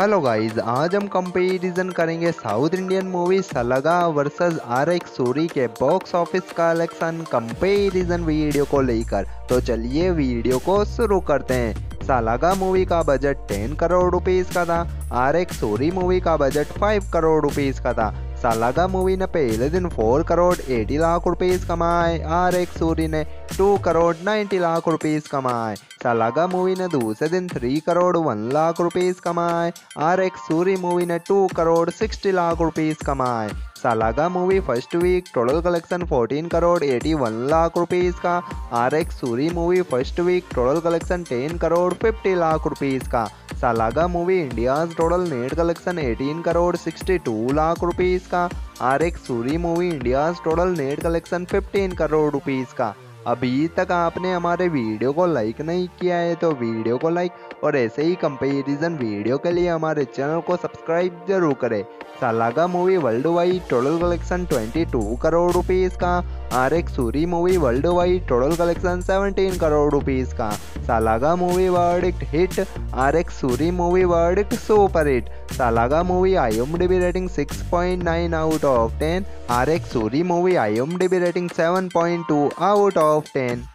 Hello guys, आज हम comparison करेंगे south Indian movie Salaga versus RX Soori के box office collection comparison video को लेकर। तो चलिए वीडियो को शुरू करते हैं। सलागा मूवी का बजट 10 करोड़ रुपीस का था। RX सूरी मूवी का बजट 5 करोड़ रुपीस का था। सलागा मूवी ने पहले दिन 4 करोड़ 80 लाख रुपीस कमाए। RX सूरी ने 2 करोड़ 90 लाख रुपीस कमाए। सलागा मूवी ने दूसरे दिन 3 करोड़ 1 लाख रुपीस कमाए। RX सूरी मूवी ने 2 करोड़ 60 लाख रुपीस कमाए। Salaga movie first week total collection 14 crore 81 lakh rupees का। RX Soori movie first week total collection 10 crore 50 lakh rupees का। Salaga movie India's total net collection 18 crore 62 lakh rupees का। RX Soori movie India's total net collection 15 crore rupees का। अभी तक आपने हमारे वीडियो को लाइक नहीं किया है तो वीडियो को लाइक और ऐसे ही कंपैरिजन वीडियो के लिए हमारे चैनल को सब्सक्राइब जरूर करें। Salaga movie world wide total collection 22 crore rupees का। RX Soori movie world wide total collection 17 crore rupees का। Salaga movie verdict hit, RX Soori movie verdict super hit. Salaga movie IMDb rating 6.9 out of 10। RX Soori movie IMDb rating 7.2 out of 10।